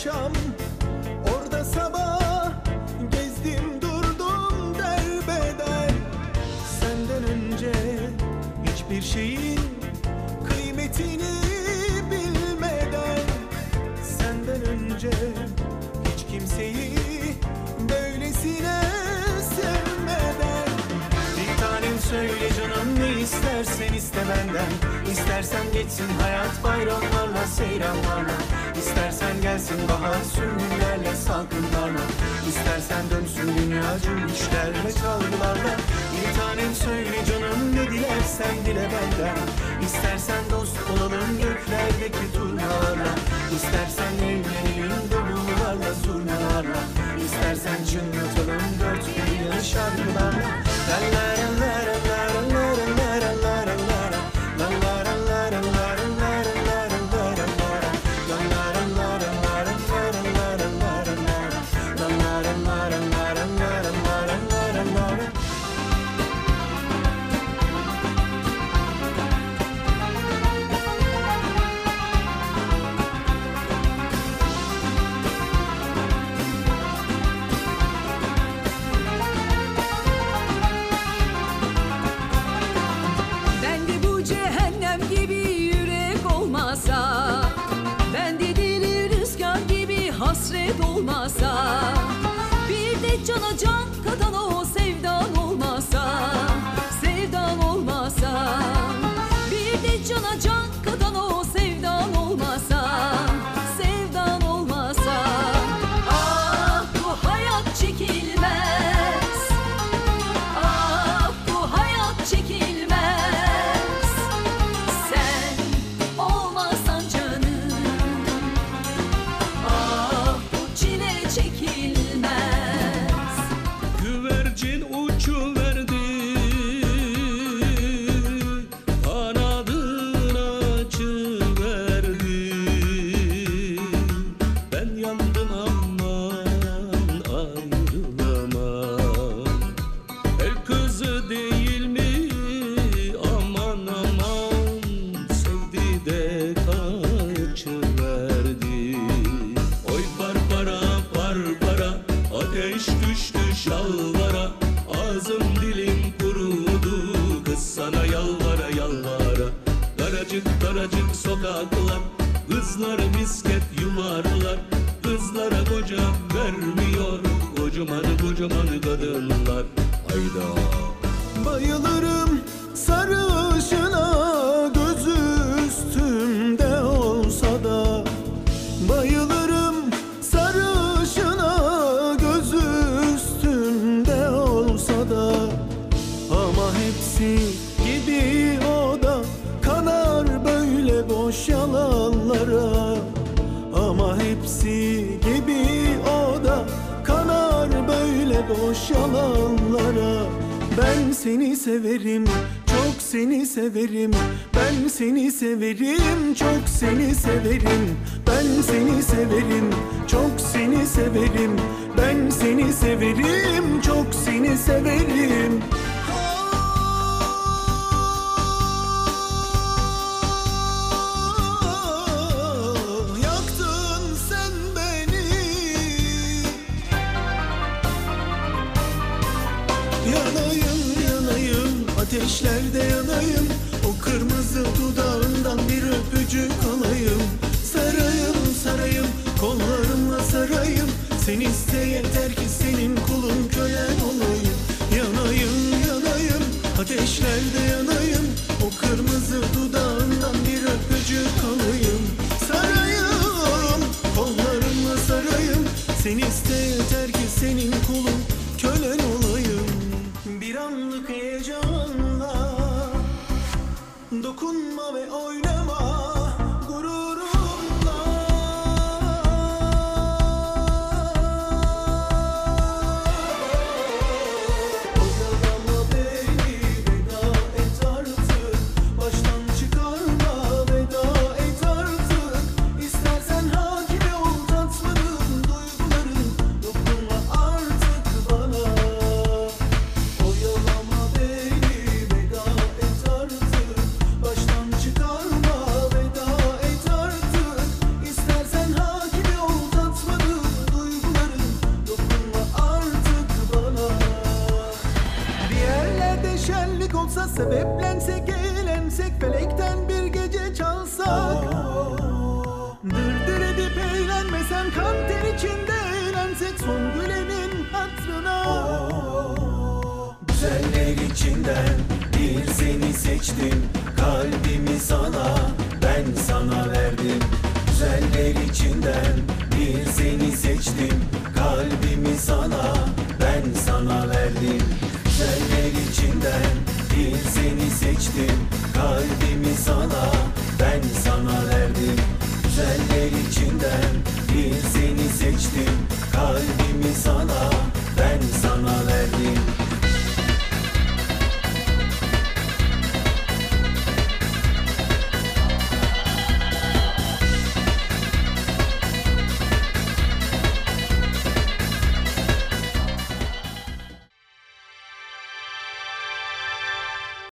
akşam, orada sabah, gezdim durdum derbeder. Senden önce hiçbir şeyin kıymetini bilmeden, senden önce hiç kimseyi böylesine sevmeden. Bir tanem söyle canım, ne istersen iste benden. İstersen geçsin hayat bayramlarla, seyranlarla. İstersen gelsin bahar sümbüllerle, salkımlarla. İstersen dönsün dünya cümbüşlerle, çalgılarla. Bir tanem söyle canım, ne dilersen dile benden. İstersen dost olalım göklerdeki turnalarla. İstersen evlenelim davullarla, zurnalarla. İstersen çınlatalım dört bir yanı şarkılarla. La la la la la la la la la la la. La la la la la la la la la la la. La la la la la la la la la la la. La la la la la la la la la. Hasret olmasa, bir de cana can katan o sevdan olmasa, sevdan olmasa, bir de cana can katan o sevdan olmasa, sevdan olmasa. Ah bu hayat çekilmez, ah bu hayat çekilmez. Sen olmasan canım, çekilmez. Güvercin uçuverdi, kanadını açıverdi. Ben yandım aman ayrılamam. El kızı değil mi aman aman, sevdi de kaçıverdi. Oy Barbara Barbara, ateş düştü şalvara. Ağzım dilim kurudu, kız sana yalvara yalvara. Daracık daracık sokaklar, kızlar misket yuvarlar. Kızlara koca vermiyor, kocaman kocaman kadınlar. Hayda. Bayılırım sarışına, gözü üstümde olsa da. Bayılırım sarışına, gözü üstümde olsa da. Ama hepsi gibi o da kanar böyle boş yalanlara. Ama hepsi gibi o da kanar böyle boş yalanlara. Ben seni severim, çok seni severim. Ben seni severim, çok seni severim. Ben seni severim, çok seni severim. Ben seni severim, çok seni severim. Yaktın sen beni, yanayım yanayım, ateşlerde yanayım. O kırmızı dudağından bir öpücük alayım. Sarayım sarayım, kollarımla sarayım. Sen iste yeter ki senin kulun kölen olayım. Yanayım yanayım, ateşlerde yanayım. O kırmızı dudağından bir öpücük alayım. Sarayım, kollarımla sarayım. Sen iste yeter ki senin kulun kölen olayım. Bir anlık heyecanla dokunma ve oynama gururumla. Sebeplensek eğlensek felekten bir gece çalsak, dırdır edip eğlenmesen kan ter içinde eğlensek son gülenin hatırına. Güzeller içinden bir seni seçtim,